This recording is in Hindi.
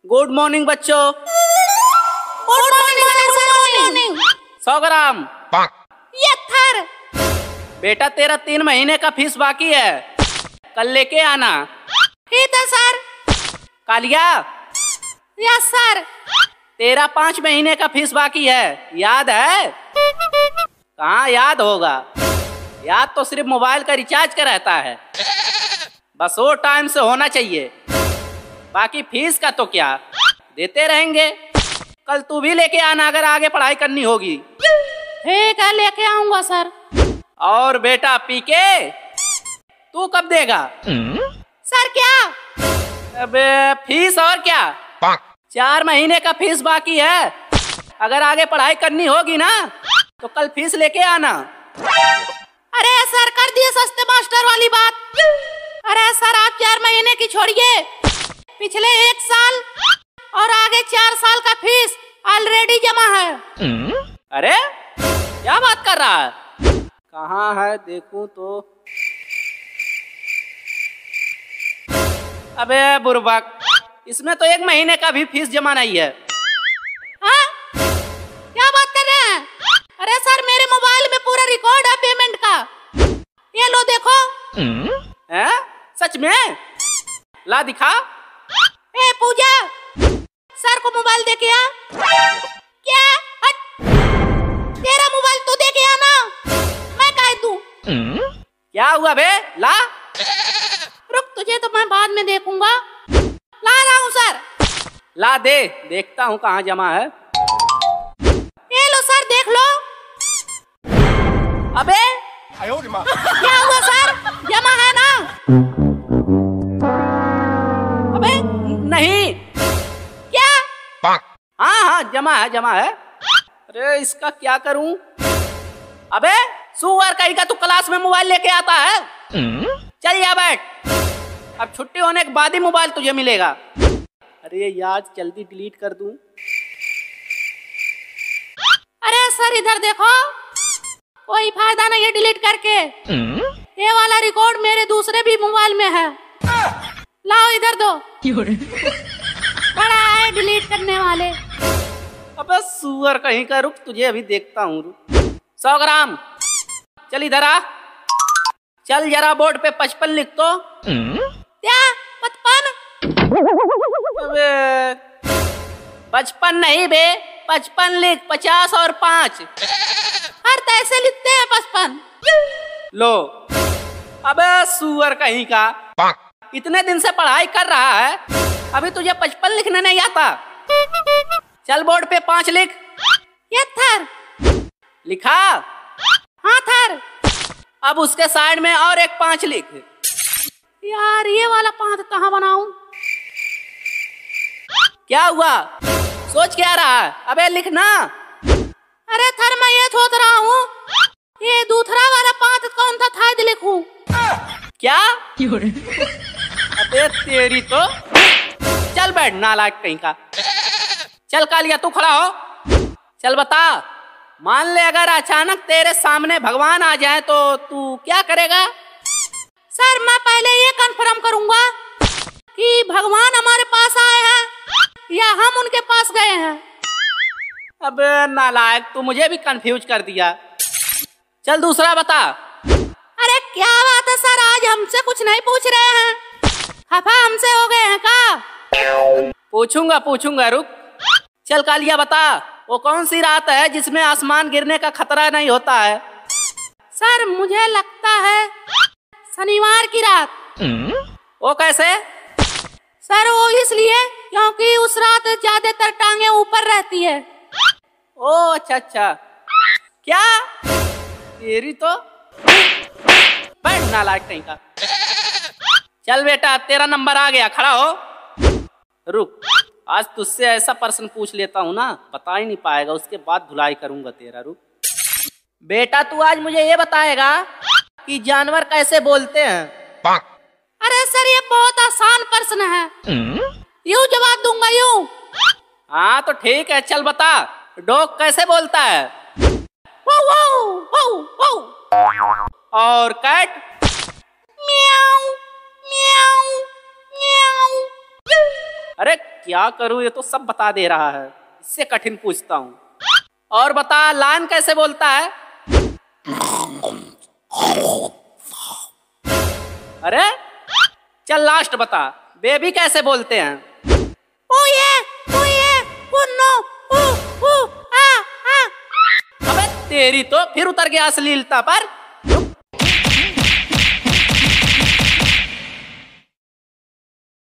गुड मॉर्निंग बच्चों। Good morning. 100 ग्राम। ये थर। बेटा तेरा 3 महीने का फीस बाकी है, कल लेके आना। ठीक है सर। कालिया। Yes sir. तेरा 5 महीने का फीस बाकी है, याद है? कहाँ याद होगा, याद तो सिर्फ मोबाइल का रिचार्ज का रहता है, बस वो टाइम से होना चाहिए। बाकी फीस का तो क्या, देते रहेंगे। कल तू भी लेके आना अगर आगे पढ़ाई करनी होगी। ठीक है, लेके आऊंगा सर। और बेटा पीके तू कब देगा? सर क्या? अबे फीस और क्या, 4 महीने का फीस बाकी है। अगर आगे पढ़ाई करनी होगी ना तो कल फीस लेके आना। अरे सर कर दिए सस्ते मास्टर वाली बात। अरे सर आप 4 महीने की छोड़िए, पिछले 1 साल और आगे 4 साल का फीस ऑलरेडी जमा है। अरे क्या बात कर रहा है, कहाँ है देखूं तो। अबे बुर्बक, इसमें तो 1 महीने का भी फीस जमा नहीं है। हाँ? क्या बात कर रहे हैं? अरे सर मेरे मोबाइल में पूरा रिकॉर्ड है पेमेंट का, ये लो देखो। हैं? सच में? ला दिखा। ए पूजा, सर को मोबाइल दे के आ। क्या? हट। तेरा मोबाइल तू दे के आना, मैं कह दूं। क्या हुआ बे, ला। रुक, तुझे तो मैं बाद में देखूंगा, ला रहा हूँ सर। ला दे, देखता हूँ कहाँ जमा है। ये लो सर, देख लो। अबे क्या हुआ सर, जमा है ना? अबे नहीं। क्या? हाँ हाँ जमा है, जमा है। अरे इसका क्या करूं? अबे सुअर कहीं का तू क्लास में मोबाइल लेके आता है। चल यहाँ बैठ, अब छुट्टी होने के बाद ही मोबाइल तुझे मिलेगा। अरे यार जल्दी डिलीट कर दूं। अरे सर इधर देखो, कोई फायदा नहीं है डिलीट करके। ये वाला रिकॉर्ड मेरे दूसरे भी मोबाइल में है, लाओ इधर दो। बड़ा है डिलीट करने वाले। अबे सुअर कहीं का, रुक तुझे अभी देखता हूँ। 100 ग्राम। चल इधर आ, चल जरा बोर्ड पे 55 लिख तो। क्या 55? अबे 55 नहीं बे, 55 लिख, 50 और 5। हर तैसे लिखते हैं 55। लो। अबे सुअर कहीं का, इतने दिन से पढ़ाई कर रहा है, अभी तुझे 55 लिखने नहीं आता। चल बोर्ड पे 5 लिख। ये थर लिखा? हाँ थर। अब उसके साइड में और एक 5 लिख। यार ये वाला 5 कहाँ बनाऊं? क्या हुआ, सोच क्या रहा है? अबे लिखना। अरे थर मैं ये सोच रहा हूँ, ये दूसरा वाला 5 कौन सा था लिखूं? क्या? अबे तेरी तो, चल बैठ नालायक कहीं का। चल कालिया तू खड़ा हो, चल बता। मान ले अगर अचानक तेरे सामने भगवान आ जाए तो तू क्या करेगा? सर मैं पहले ये कंफर्म करूंगा कि भगवान हमारे पास आए हैं या हम उनके पास गए हैं। अबे नालायक, तू मुझे भी कंफ्यूज कर दिया। चल दूसरा बता। अरे क्या बात है सर, आज हमसे कुछ नहीं पूछ रहे हैं, खफा हमसे हो गए हैं का? पूछूंगा रुक। चल कालिया बता, वो कौन सी रात है जिसमें आसमान गिरने का खतरा नहीं होता है? सर मुझे लगता है शनिवार की रात। वो कैसे? सर वो इसलिए क्योंकि उस रात ज्यादातर टांगे ऊपर रहती है। ओ अच्छा। क्या? तेरी तो, बैठ नालायक कहीं का। चल बेटा तेरा नंबर आ गया, खड़ा हो। रुक, आज तुझसे ऐसा प्रश्न पूछ लेता हूँ ना, बता ही नहीं पाएगा, उसके बाद धुलाई करूंगा तेरा। रुक बेटा, तू आज मुझे ये बताएगा कि जानवर कैसे बोलते हैं? अरे सर ये बहुत आसान प्रश्न है, यूं जवाब दूंगा यूं। हाँ तो ठीक है, चल बता। डॉग कैसे बोलता है? वो वो। और कैट? म्याऊ म्याऊ म्याऊ। अरे क्या करूं, ये तो सब बता दे रहा है, इससे कठिन पूछता हूं। और बता, लायन कैसे बोलता है? अरे चल लास्ट बता, बेबी कैसे बोलते हैं? अबे तेरी तो फिर उतर गया अश्लीलता पर।